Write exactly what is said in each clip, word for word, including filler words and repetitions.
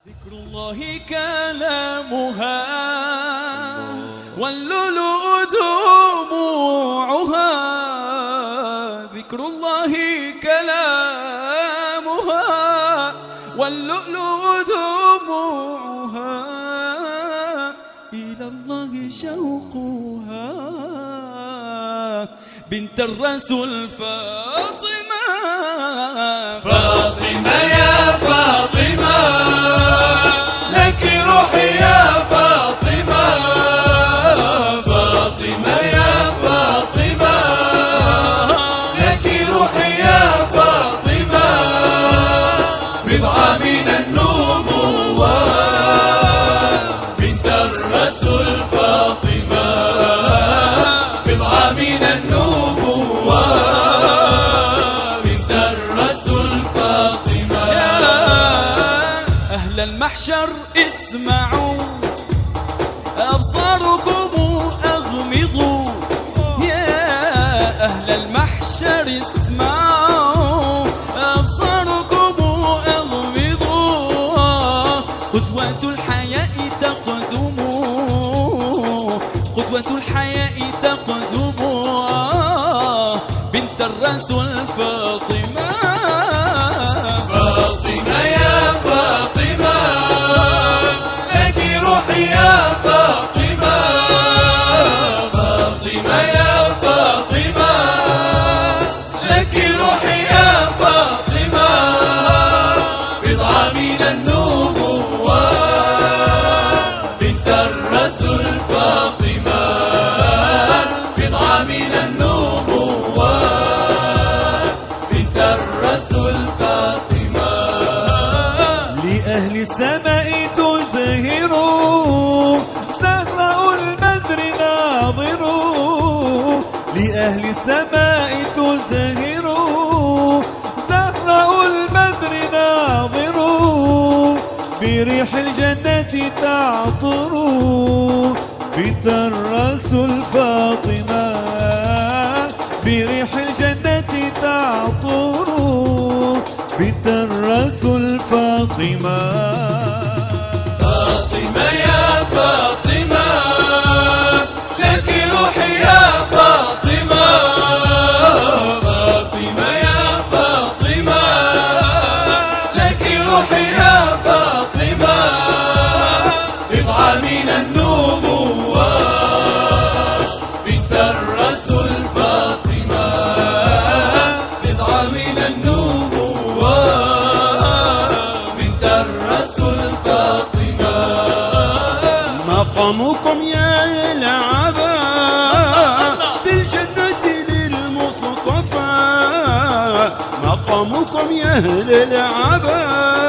ذكر الله كلامها واللؤلؤ دموعها. ذكر الله كلامها واللؤلؤ دموعها. إلى الله شوقها بنت الرسول فاطمة. فاطمة يا فاطمة لك روحي يا فاطمة. فاطمة يا فاطمة لك روحي يا فاطمة. بضعة من النبوة بنت الرسول فاطمة. بضعة من النبوة بنت الرسول فاطمة. يا أهل المحشر اسمعوا أبصاركم أغمضوا. يا أهل المحشر اسمعوا أبصاركم أغمضوا. قدوة الحياء تقدم قدوة الحياء تقدم بنت الرسول فاطمة. فاطمة يا فاطمة لك روحي يا فاطمة. فاطمة يا فاطمة لك روحي يا فاطمة. بضعة من النبوة بنت الرسول فاطمة. بضعة من النبوة بنت الرسول فاطمة. لأهل السماء تزهر زهراء البدر ناظر. لأهل السماء تزهر زهراء البدر ناظر. بريح الجنة تعطر بنت الرسول فاطمة. بريح الجنة تعطر بنت الرسول فاطمة. فاطمة يا فاطمة لك روحي يا فاطمة. فاطمة يا فاطمة لك روحي يا فاطمة. بضعة من النبوة بنت الرسول فاطمة. بضعة من النبوة بنت الرسول فاطمة. مقامكم يا العبا بالجنة للمصطفى. مقامكم يا أهل العبا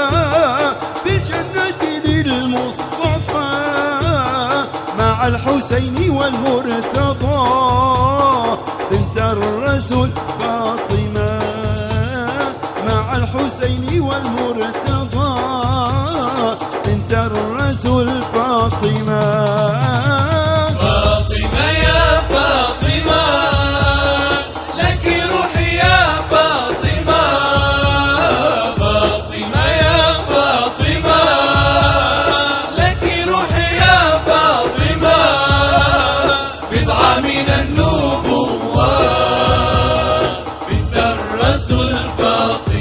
بالجنة للمصطفى. مع الحسين والمرتضى بنت الرسول فاطمة. مع الحسين والمرتضى بنت الرسول فاطمة. فاطمة يا فاطمة لك روحي يا فاطمة. فاطمة يا فاطمة لك روحي يا فاطمة. بضعة من النبوة بنت الرسول فاطمة.